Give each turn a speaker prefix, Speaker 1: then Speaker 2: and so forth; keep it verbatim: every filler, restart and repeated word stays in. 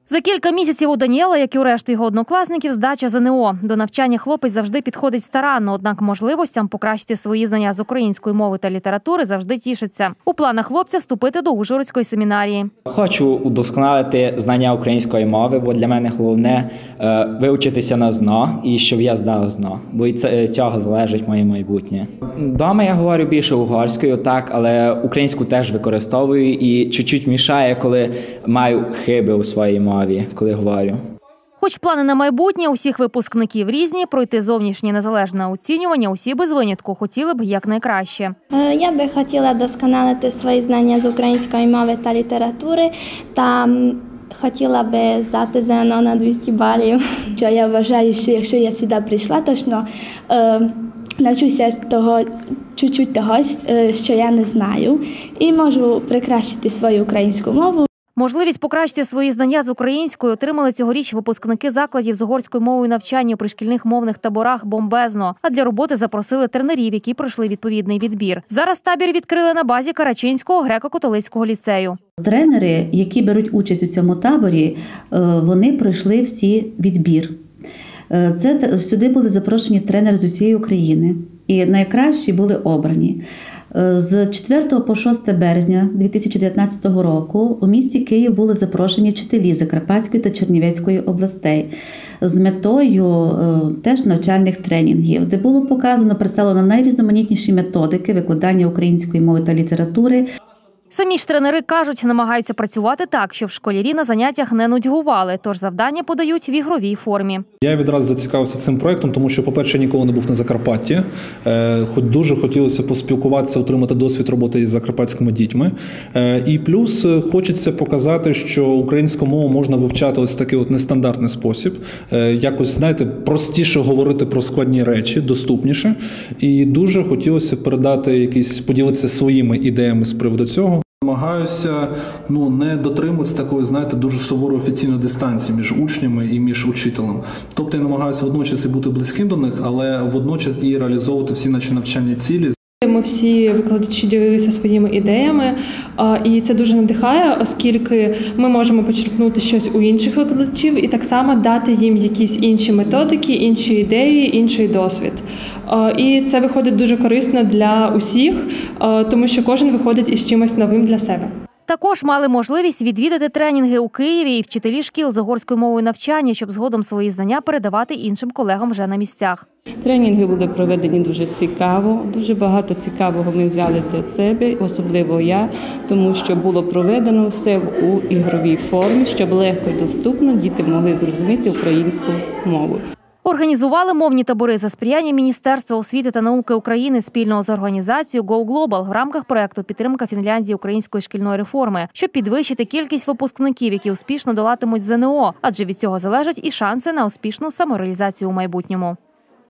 Speaker 1: За кілька місяців у Даніела, як і у решти його однокласників, здача ЗНО. До навчання хлопець завжди підходить старанно, однак можливостям покращити свої знання з української мови та літератури завжди тішиться. У планах хлопця вступити до Ужгородської семінарії.
Speaker 2: Хочу удосконалити знання української мови, бо для мене головне е, вивчитися на ЗНО і щоб я здав ЗНО, бо від цього залежить моє майбутнє. Дома я говорю більше угорською, так, але українську теж використовую і чуть-чуть мішає, коли маю хиби у своїй мові, коли говорю.
Speaker 1: Хоч плани на майбутнє усіх випускників різні, пройти зовнішнє незалежне оцінювання усі без винятку хотіли б якнайкраще.
Speaker 3: Я би хотіла досконалити свої знання з української мови та літератури та хотіла би здати ЗНО на двісті балів.
Speaker 4: Я вважаю, що якщо я сюди прийшла, точно е, навчуся того, чуть-чуть того, що я не знаю, і можу прикращити свою українську мову.
Speaker 1: Можливість покращити свої знання з українською отримали цьогоріч випускники закладів з угорською мовою навчання у пришкільних мовних таборах бомбезно. А для роботи запросили тренерів, які пройшли відповідний відбір. Зараз табір відкрили на базі Карачинського греко-католицького ліцею.
Speaker 5: Тренери, які беруть участь у цьому таборі, вони пройшли всі відбір. Це сюди були запрошені тренери з усієї України. І найкращі були обрані. З четвертого по шосте березня дві тисячі дев'ятнадцятого року у місті Київ були запрошені вчителі Закарпатської та Чернівецької областей з метою теж навчальних тренінгів, де було показано, представлено найрізноманітніші методики викладання української мови та літератури.
Speaker 1: Самі ж тренери кажуть, намагаються працювати так, щоб школярі на заняттях не нудьгували, тож завдання подають в ігровій формі.
Speaker 6: Я відразу зацікавився цим проєктом, тому що, по-перше, ніколи не був на Закарпатті. Хоч дуже хотілося поспілкуватися, отримати досвід роботи із закарпатськими дітьми. І плюс хочеться показати, що українську мову можна вивчати ось такий от нестандартний спосіб. Якось, знаєте, простіше говорити про складні речі, доступніше. І дуже хотілося передати якісь, поділитися своїми ідеями з приводу цього. Намагаюся ну, не дотримуватися такої, знаєте, дуже суворої офіційної дистанції між учнями і між учителем. Тобто я намагаюся водночас і бути близьким до них, але водночас і реалізовувати всі наші навчальні цілі.
Speaker 7: Ми всі викладачі ділилися своїми ідеями, і це дуже надихає, оскільки ми можемо почерпнути щось у інших викладачів і так само дати їм якісь інші методики, інші ідеї, інший досвід. І це виходить дуже корисно для усіх, тому що кожен виходить із чимось новим для себе.
Speaker 1: Також мали можливість відвідати тренінги у Києві і вчителі шкіл з угорською мовою навчання, щоб згодом свої знання передавати іншим колегам вже на місцях.
Speaker 8: Тренінги були проведені дуже цікаво, дуже багато цікавого ми взяли для себе, особливо я, тому що було проведено все у ігровій формі, щоб легко і доступно діти могли зрозуміти українську мову.
Speaker 1: Організували мовні табори за сприяння Міністерства освіти та науки України спільно з організацією Go Global в рамках проєкту «Підтримка Фінляндії української шкільної реформи», щоб підвищити кількість випускників, які успішно долатимуть ЗНО, адже від цього залежать і шанси на успішну самореалізацію у майбутньому.